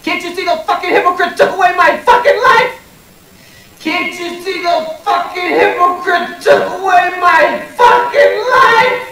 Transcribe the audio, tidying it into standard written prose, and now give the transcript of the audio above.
Can't you see the fucking hypocrite took away my fucking life? Can't you see the fucking hypocrite took away my fucking life?